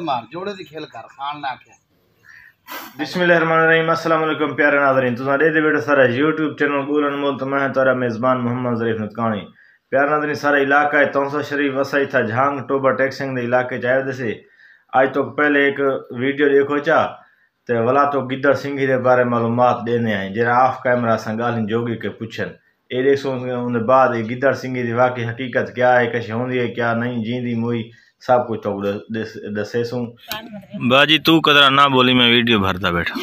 मार जोड़े दी खेल कर खान ना के बिस्मिल्लाहिर्रहमानिर्रहीम। अस्सलाम वालेकुम प्यारे नाज़रीन, तुसां दे बेटा सारा यूट्यूब चैनल गुलन मोल तो मैं तारा मेज़बान मोहम्मद ज़रीफ नतकानी। प्यारे नाज़रीन, सारा इलाका है तौसा शरीफ वसाई था झांग टोबा टैक्सिंग दे इलाके चाहे दसे आज तो पहले एक वीडियो देखो चा तो वला तो गिद्दड़ सिंघी के बारे मालूमात देने आए जरा ऑफ कैमरा संगालिन जोगी के पूछन ये देखो उन बाद गिद्दड़ सिंघी की वाकई हकीकत क्या है, कश होंदी है क्या नहीं, जींदी मुई सब कुछ तो दसे सूं। बाजी तू कदरा ना बोली, मैं वीडियो भरता बैठा।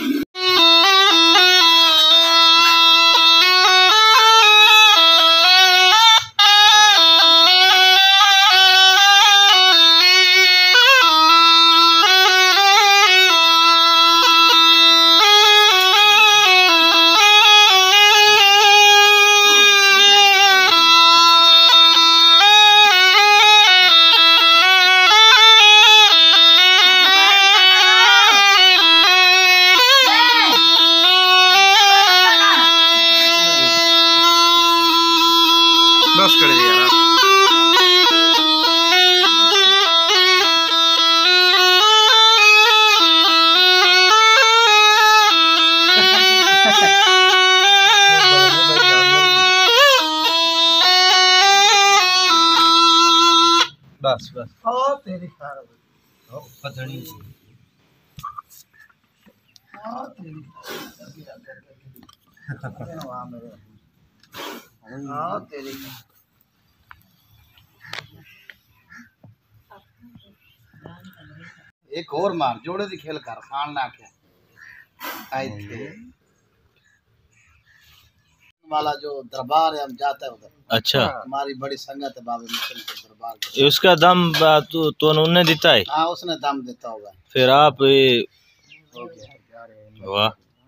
बस कर दिया बस बस ओ तेरी कार ओ पधड़ी ओ तेरी वाह मेरे ओ तेरी एक और मार जोड़े दी खेल कर खान ना के आई थे वाला जो दरबार है हम जाते हैं उधर। अच्छा, हमारी बड़ी संगत है बाबे मिशन के दरबार के। उसका दम तो उन्होंने देता है? हाँ उसने दम देता होगा। फिर आप वाह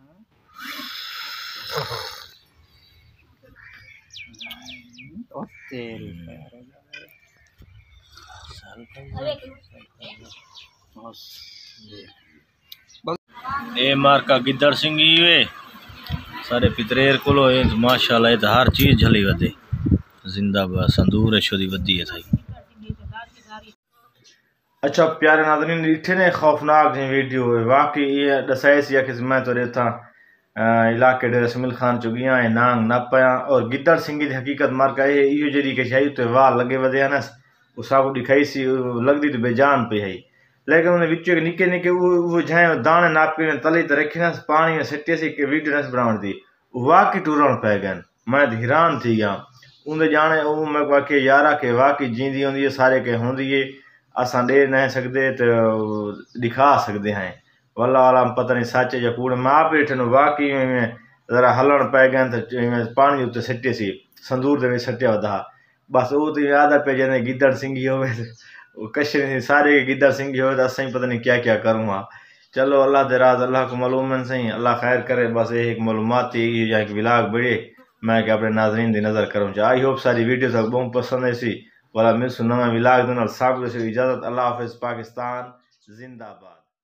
ए मार का गिद्दड़ सिंघी वे सारे पितरेर कोलो माशाल्लाह ये हर चीज झली वदे जिंदाबाद संदूर शोदी वदी है थाई। अच्छा प्यारे नाज़रीन, इठे ने खौफनाक जी वीडियो है वाकई ये दसाइस या कि मैं तो रहता इलाके डेरा शमील खान चुगिया है नांग न पया और गिद्दड़ सिंघी की हकीकत मार का ये इयो जड़ी के शायद तो वाह लगे वदे है ना उसा को दिखाई सी लगदी तो बेजान पे है, लेकिन उन्हें विच निके निके वो झाए दाने नाप के तले तो रखे ना पानी में सट्टे से वीडियो न बनावण दी वाकई टूरण पे गए। मैं हैरान थी गया उनके जाने वो मैं वाकई यारा के वाकई जींदी होंदी है सारे के होंदी है असा दे नहीं सकते तो दिखा सकते हैं वल्ला वाला पता नहीं सच या कूड़े माँ पेट वाकई में जरा हलन पै गए तो पानी उत्ते सट्टे सी संदूर दे सट्टिया वधा बस वो तो याद पे जैसे गिद्दड़ सिंघी हो कश सारे गिद्दड़ सिंघी हो अस पता नहीं क्या क्या करूँ। चलो अल्लाह दे राज अल्लाह को मालूम है सही, अल्लाह खैर करे। बस एक मालूमात थी या एक विलाग बढ़े मैं क्या अपने नाजरीन की नज़र करूँ। आई होप सारी वीडियो तक बहुत पसंद है सी वाला मिल सुना मैं विलाग दूँ सब इजाज़त। अल्लाह हाफिज़, पाकिस्तान जिंदाबाद।